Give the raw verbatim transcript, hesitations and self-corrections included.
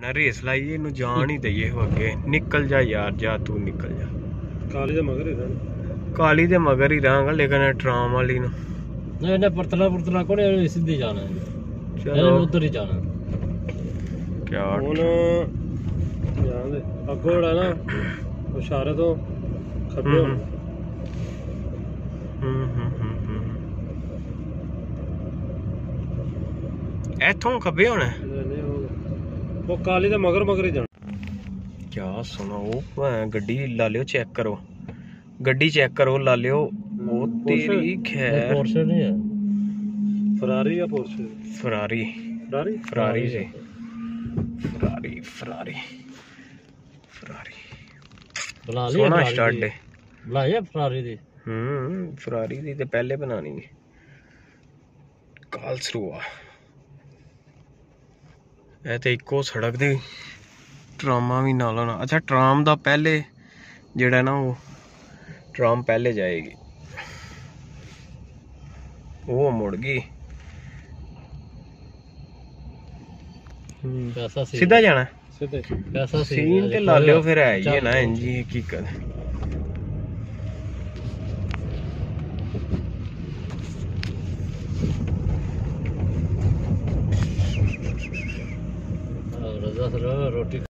Race लाइए इनू जान ही दईए अगे। निकल जा यार, जा तू निकल जा। काली दे मगर ही रहना, काली दे मगर ही रहांगा, लेकिन ट्राम वाली नु नहीं नहीं परतला परतला को नहीं, सीधी जाना है। चलो उधर ही जाना क्या हुन जान दे। अगो है ना इशारे तो खब्बे हो। हम्म हम्म हम्म इथों खब्बे होना है। वो काली दे मगर मगर ही जाना। क्या सुनो गड्डी ला लियो, चेक करो गड्डी चेक करो, ला लियो। वो तेरी खैर पोर्शे नहीं है, फरारी या Porsche? Ferrari Ferrari Ferrari ji, Ferrari Ferrari Ferrari बुला लिया। सोना स्टार्ट दे बुलाया फरारी दी। हम्म फरारी दी ते पहले बनानी है। कालसरुआ ए ते इको सड़क दी ट्रामा भी नाल होना। अच्छा ट्राम दा पहले जेड़ा ना वो ट्राम पहले जाएगी, वो मुड़ गई। सीधा जाना सीधा सीन ते ला लियो फिर है ही ना इंजी हकीकत। रजा रोटी